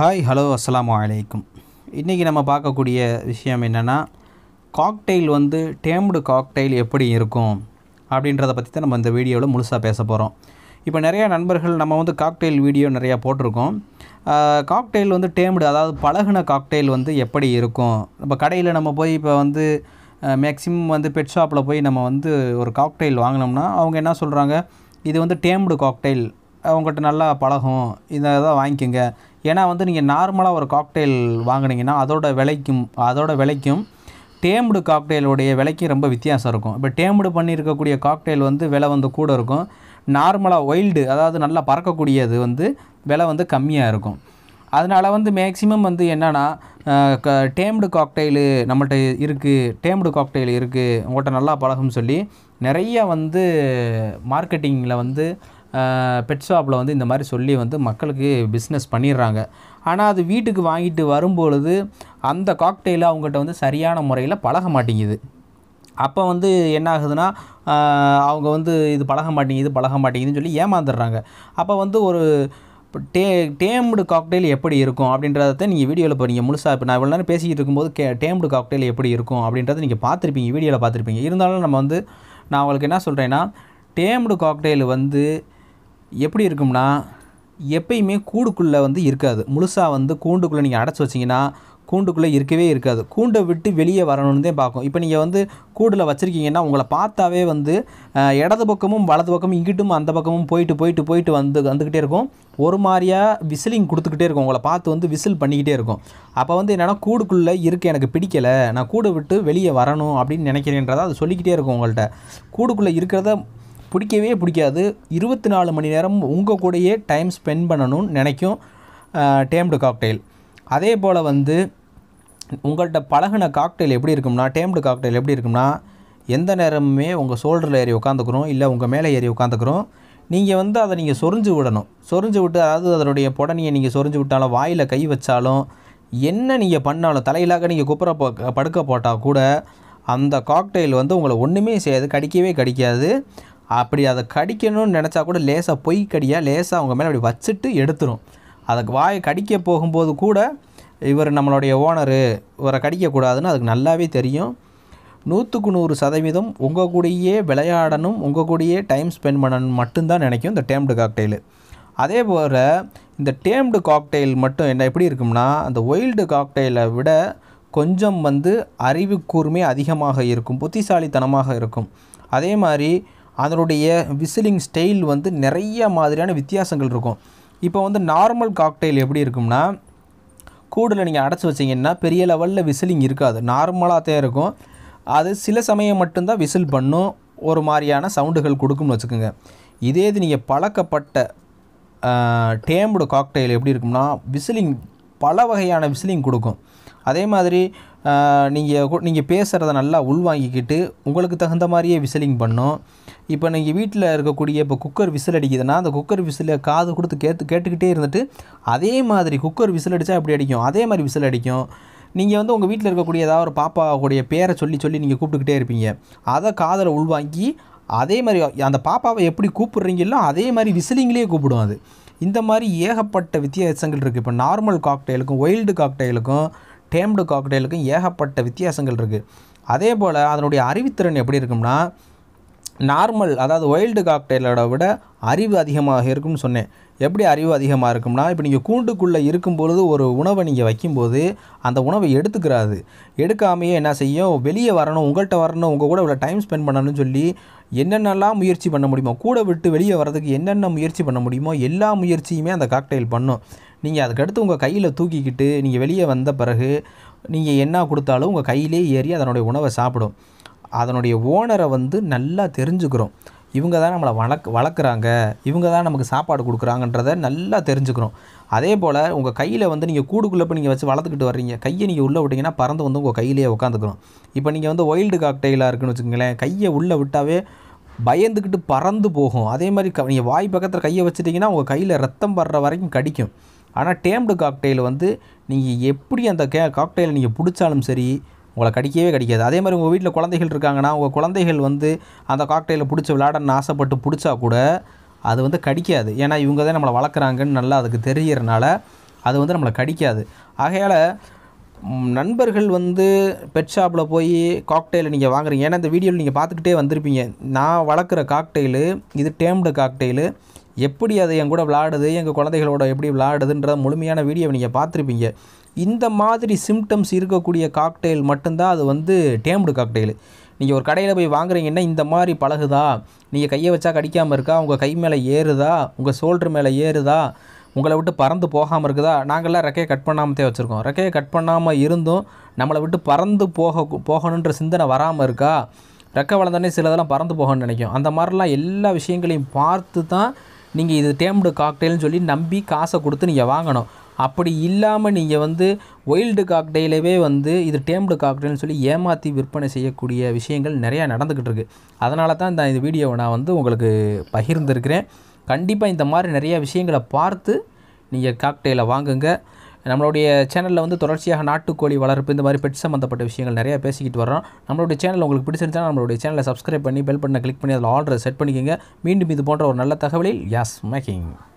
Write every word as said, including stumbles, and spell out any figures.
Hi hello அஸ்ஸலாமு அலைக்கும். இன்றைக்கி நம்ம பார்க்கக்கூடிய விஷயம் என்னென்னா, காக்டெயில் வந்து டேம்டு காக்டெயில் எப்படி இருக்கும் அப்படின்றத பற்றி தான் நம்ம இந்த வீடியோவில் முழுசாக பேச போகிறோம். இப்போ நிறையா நண்பர்கள் நம்ம வந்து காக்டெயில் வீடியோ நிறையா போட்டிருக்கோம். காக்டெயில் வந்து டேம்டு, அதாவது பழகுன காக்டெயில் வந்து எப்படி இருக்கும். இப்போ கடையில் நம்ம போய் இப்போ வந்து மேக்ஸிமம் வந்து பெட் ஷாப்பில் போய் நம்ம வந்து ஒரு காக்டெயில் வாங்கினோம்னா அவங்க என்ன சொல்கிறாங்க, இது வந்து டேம்டு காக்டெயில், அவங்ககிட்ட நல்லா பழகும், இதை தான் வாங்கிக்கோங்க. ஏன்னா வந்து நீங்கள் நார்மலாக ஒரு காக்டெயில் வாங்கினீங்கன்னா அதோட விலைக்கும் அதோட விலைக்கும் டேம்டு காக்டெயிலுடைய விலைக்கும் ரொம்ப வித்தியாசம் இருக்கும். இப்போ டேம்டு பண்ணியிருக்கக்கூடிய காக்டெயில் வந்து விலை வந்து கூட இருக்கும். நார்மலாக ஒயில்டு, அதாவது நல்லா பறக்கக்கூடியது வந்து விலை வந்து கம்மியாக இருக்கும். அதனால் வந்து மேக்ஸிமம் வந்து என்னென்னா, க டேம்டு காக்டெயிலு நம்மள்கிட்ட இருக்குது, டேம்டு காக்டெயில் இருக்குது, உங்கள்கிட்ட நல்லா பழகும்னு சொல்லி நிறைய வந்து மார்க்கெட்டிங்கில் வந்து பெட் ஷாப்பில் வந்து இந்த மாதிரி சொல்லி வந்து மக்களுக்கு பிஸ்னஸ் பண்ணிடுறாங்க. ஆனால் அது வீட்டுக்கு வாங்கிட்டு வரும்பொழுது அந்த காக்டெயிலை அவங்ககிட்ட வந்து சரியான முறையில் பழக மாட்டேங்குது. அப்போ வந்து என்ன ஆகுதுன்னா, அவங்க வந்து இது பழக மாட்டேங்குது பழக மாட்டேங்குதுன்னு சொல்லி ஏமாந்துடுறாங்க. அப்போ வந்து ஒரு டே டேம்டு காக்டெயில் எப்படி இருக்கும் அப்படின்றத நீங்கள் வீடியோவில் இப்போ நீங்கள் முழுசாக இப்போ நான் இவ்வளோ நேரம் பேசிக்கிட்டு இருக்கும்போது கே டேம்டு காக்டெயில் எப்படி இருக்கும் அப்படின்றத நீங்கள் பார்த்துருப்பீங்க, வீடியோவில் பார்த்துருப்பீங்க. இருந்தாலும் நம்ம வந்து நான் உங்களுக்கு என்ன சொல்கிறேன்னா, டேம்டு காக்டெயில் வந்து எப்படி இருக்கும்னா, எப்பயுமே கூண்டுக்குள்ளே வந்து இருக்காது. முழுசாக வந்து கூண்டுக்குள்ளே நீங்கள் அடைச்சி வச்சிங்கன்னா கூண்டுக்குள்ளே இருக்கவே இருக்காது. கூண்டை விட்டு வெளியே வரணுன்னு தான் பார்க்கும். இப்போ நீங்கள் வந்து கூண்டில் வச்சுருக்கீங்கன்னா உங்களை பார்த்தாவே வந்து இடது பக்கமும் வலது பக்கமும் இங்கிட்டும் அந்த பக்கமும் போயிட்டு போயிட்டு போயிட்டு வந்து வந்துக்கிட்டே இருக்கும். ஒரு மாதிரியாக விசிலிங் கொடுத்துக்கிட்டே இருக்கும், உங்களை பார்த்து வந்து விசில் பண்ணிக்கிட்டே இருக்கும். அப்போ வந்து என்னென்னா, கூண்டுக்குள்ளே இருக்க எனக்கு பிடிக்கலை, நான் கூடை விட்டு வெளியே வரணும் அப்படின்னு நினைக்கிறேன்றதை அது சொல்லிக்கிட்டே இருக்கும். உங்கள்கிட்ட கூண்டுக்குள்ளே இருக்கிறத பிடிக்கவே பிடிக்காது. இருபத்தி நாலு மணி நேரம் உங்கள் கூடயே டைம் ஸ்பெண்ட் பண்ணணும்னு நினைக்கும் டேம்டு காக்டெயில். அதே போல் வந்து உங்கள்கிட்ட பழகின காக்டெயில் எப்படி இருக்கும்னா, டேம்டு காக்டெயில் எப்படி இருக்கும்னா, எந்த நேரமுமே உங்கள் ஷோல்டரில் ஏறி உட்காந்துக்கிறோம், இல்லை உங்கள் மேலே ஏறி உட்காந்துக்கிறோம். நீங்கள் வந்து அதை நீங்கள் சொரிஞ்சு விடணும். சொரிஞ்சு விட்டு, அதாவது அதனுடைய புடனியை நீங்கள் சொரிஞ்சு விட்டாலும், வாயில் கை வச்சாலும், என்ன நீங்கள் பண்ணாலும், தலையிலாக நீங்கள் குப்புற போ படுக்க போட்டால் கூட அந்த காக்டெயில் வந்து உங்களை ஒன்றுமே செய்யாது, கடிக்கவே கடிக்காது. அப்படி அதை கடிக்கணும்னு நினச்சா கூட லேசாக பொய் கடியாக லேசாக அவங்க மேலே அப்படி வச்சுட்டு எடுத்துரும். அதுக்கு வாயை கடிக்க போகும்போது கூட இவர் நம்மளுடைய ஓனரு, இவரை கடிக்கக்கூடாதுன்னு அதுக்கு நல்லாவே தெரியும். நூற்றுக்கு நூறு சதவீதம் உங்கள் கூடயே விளையாடணும், உங்கள் கூடயே டைம் ஸ்பெண்ட் பண்ணணும் மட்டும்தான் நினைக்கும் இந்த டேம்டு காக்டெயில். அதே போல் இந்த டேம்டு காக்டெயில் மட்டும் என்ன எப்படி இருக்கும்னா, அந்த ஒயில்டு காக்டெயிலை விட கொஞ்சம் வந்து அறிவு கூர்மை அதிகமாக இருக்கும், புத்திசாலித்தனமாக இருக்கும். அதே மாதிரி அதனுடைய விசிலிங் ஸ்டைல் வந்து நிறைய மாதிரியான வித்தியாசங்கள் இருக்கும். இப்போ வந்து நார்மல் காக்டெயில் எப்படி இருக்கும்னா, கூடில் நீங்கள் அடைச்சி வச்சிங்கன்னா பெரிய லெவலில் விசிலிங் இருக்காது, நார்மலாக தான் இருக்கும். அது சில சமயம் மட்டும்தான் விசில் பண்ணும், ஒரு மாதிரியான சவுண்டுகள் கொடுக்கும்னு வச்சுக்கோங்க. இதே இது நீங்கள் பழக்கப்பட்ட டேம்டு காக்டெயில் எப்படி இருக்கும்னா, விசிலிங் பல வகையான விசிலிங் கொடுக்கும். அதே மாதிரி நீங்கள் நீங்கள் பேசுகிறத நல்லா உள்வாங்கிக்கிட்டு உங்களுக்கு தகுந்த மாதிரியே விசிலிங் பண்ணும். இப்போ நீங்கள் வீட்டில் இருக்கக்கூடிய இப்போ குக்கர் விசில் அடிக்குதுன்னா, அந்த குக்கர் விசிலை காது கொடுத்து கேட்டு கேட்டுக்கிட்டே இருந்துட்டு அதே மாதிரி குக்கர் விசில் அடித்தா எப்படி அடிக்கும் அதே மாதிரி விசில் அடிக்கும். நீங்கள் வந்து உங்கள் வீட்டில் இருக்கக்கூடிய ஏதாவது ஒரு பாப்பாவுடைய பேரை சொல்லி சொல்லி நீங்கள் கூப்பிட்டுக்கிட்டே இருப்பீங்க, அதை காதில் உள்வாங்கி அதே மாதிரி அந்த பாப்பாவை எப்படி கூப்பிட்றீங்களோ அதே மாதிரி விசிலிங்லேயே கூப்பிடும் அது. இந்த மாதிரி ஏகப்பட்ட வித்தியாசங்கள் இருக்குது. இப்போ நார்மல் காக்டெயிலுக்கும் ஒயில்டு காக்டெயிலுக்கும் டேம்டு காக்டெயிலுக்கும் ஏகப்பட்ட வித்தியாசங்கள் இருக்குது. அதே போல் அதனுடைய அறிவுத்திறன் எப்படி இருக்கும்னா, நார்மல் அதாவது ஒயில்டு காக்டெயிலோட விட அறிவு அதிகமாக இருக்கும்னு சொன்னேன். எப்படி அறிவு அதிகமாக இருக்கும்னா, இப்போ நீங்கள் கூண்டுக்குள்ளே இருக்கும்பொழுது ஒரு உணவை நீங்கள் வைக்கும்போது அந்த உணவை எடுத்துக்கிறாது, எடுக்காமையே என்ன செய்யும், வெளியே வரணும், உங்கள்கிட்ட வரணும், உங்கள் கூட இவ்வளோ டைம் ஸ்பெண்ட் பண்ணணும்னு சொல்லி என்னென்னலாம் முயற்சி பண்ண முடியுமோ, கூட விட்டு வெளியே வர்றதுக்கு என்னென்ன முயற்சி பண்ண முடியுமோ எல்லா முயற்சியுமே அந்த காக்டெயில் பண்ணும். நீங்கள் அதுக்கடுத்து உங்கள் கையில் தூக்கிக்கிட்டு நீங்கள் வெளியே வந்த பிறகு நீங்கள் என்ன கொடுத்தாலும் உங்கள் கையிலே ஏறி அதனுடைய உணவை சாப்பிடும். அதனுடைய ஓனரை வந்து நல்லா தெரிஞ்சுக்கிறோம், இவங்க தான் நம்மளை வளர்க் வளர்க்குறாங்க இவங்க தான் நமக்கு சாப்பாடு கொடுக்குறாங்கன்றதை நல்லா தெரிஞ்சுக்கிறோம். அதே போல் உங்கள் கையில் வந்து நீங்கள் கூடுக்குள்ளே இப்போ நீங்கள் வச்சு வளர்த்துக்கிட்டு வர்றீங்க, கையை நீங்கள் உள்ளே விட்டிங்கன்னா பறந்து வந்து உங்கள் கையிலேயே உட்காந்துக்கிறோம். இப்போ நீங்கள் வந்து ஒயில்டு காக்டெயிலாக இருக்குன்னு வச்சுக்கோங்களேன், கையை உள்ளே விட்டாவே பயந்துக்கிட்டு பறந்து போகும். அதே மாதிரி க நீங்கள் வாய் பக்கத்தில் கையை வச்சுட்டிங்கன்னா உங்கள் கையில் ரத்தம் படுற வரைக்கும் கடிக்கும். ஆனால் டேம்டு காக்டெயில் வந்து நீங்கள் எப்படி அந்த கே காக்டெயில் நீங்கள் பிடிச்சாலும் சரி உங்களை கடிக்கவே கடிக்காது. அதே மாதிரி உங்கள் வீட்டில் குழந்தைகள் இருக்காங்கன்னா, உங்கள் குழந்தைகள் வந்து அந்த காக்டெயிலை பிடிச்சி விளையாடணும்னு ஆசைப்பட்டு பிடிச்சா கூட அது வந்து கடிக்காது. ஏன்னா இவங்க தான் நம்மளை வளர்க்குறாங்கன்னு நல்லா அதுக்கு தெரியறனால அது வந்து நம்மளை கடிக்காது. ஆகையால் நண்பர்கள் வந்து பெட் ஷாப்பில் போய் காக்டெயில் நீங்கள் வாங்குறீங்க. ஏன்னா இந்த வீடியோவில் நீங்கள் பார்த்துக்கிட்டே வந்திருப்பீங்க. நான் வளர்க்குற காக்டெயிலு இது டேம்டு காக்டெயிலு, எப்படி அது என் கூட விளாடுது, எங்கள் குழந்தைகளோட எப்படி விளாடுதுன்ற முழுமையான வீடியோவை நீங்கள் பார்த்துருப்பீங்க. இந்த மாதிரி சிம்டம்ஸ் இருக்கக்கூடிய காக்டெயில் மட்டும்தான் அது வந்து டேம்டு காக்டெயில். நீங்கள் ஒரு கடையில் போய் வாங்குறீங்கன்னா இந்த மாதிரி பழகுதா, நீங்கள் கையை வச்சா கடிக்காமல் இருக்கா, உங்கள் கை மேலே ஏறுதா, உங்கள் ஷோல்டர் மேலே ஏறுதா, உங்களை விட்டு பறந்து போகாமல் இருக்குதா. நாங்கள்லாம் ரெக்கையை கட் பண்ணாமத்தே வச்சுருக்கோம். ரெக்கையை கட் பண்ணாமல் இருந்தும் நம்மளை விட்டு பறந்து போக போகணுன்ற சிந்தனை வராமல் இருக்கா. ரெக்கை வளர்ந்தோடனே சிலதெல்லாம் பறந்து போகணும்னு நினைக்கும். அந்த மாதிரிலாம் எல்லா விஷயங்களையும் பார்த்து தான் நீங்கள் இது டேம்டு காக்டெயில்னு சொல்லி நம்பி காசை கொடுத்து நீங்கள் வாங்கணும். அப்படி இல்லாமல் நீங்கள் வந்து ஒயில்டு காக்டெயிலவே வந்து இது டேம்டு காக்டெயில்னு சொல்லி ஏமாற்றி விற்பனை செய்யக்கூடிய விஷயங்கள் நிறையா நடந்துக்கிட்டு இருக்குது. அதனால தான் இந்த இந்த வீடியோவை நான் வந்து உங்களுக்கு பகிர்ந்துருக்கிறேன். கண்டிப்பாக இந்த மாதிரி நிறைய விஷயங்களை பார்த்து நீங்கள் காக்டெயிலை வாங்குங்க. நம்மளுடைய சேனலில் வந்து தொடர்ச்சியாக நாட்டுக்கோழி வளர்ப்பு இந்த மாதிரி பெட் சம்மந்தப்பட்ட விஷயங்கள் நிறையா பேசிக்கிட்டு வரோம். நம்மளுடைய சேனல் உங்களுக்கு பிடிச்சிருந்தா நம்மளுடைய சேனலை சப்ஸ்கிரைப் பண்ணி பெல் பட்டனை கிளிக் பண்ணி அதில் ஆர்டரை செட் பண்ணிக்கோங்க. மீண்டும் இது போன்ற ஒரு நல்ல தகவலில் யாஸ் மேக்கிங்.